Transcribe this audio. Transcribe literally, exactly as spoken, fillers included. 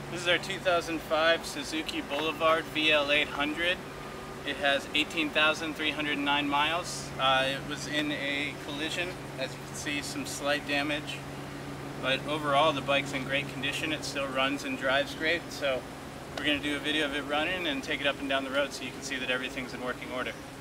This is our two thousand five Suzuki Boulevard V L eight hundred. It has eighteen thousand three hundred nine miles. Uh, it was in a collision, as you can see, some slight damage. But overall, the bike's in great condition. It still runs and drives great. So we're going to do a video of it running and take it up and down the road so you can see that everything's in working order.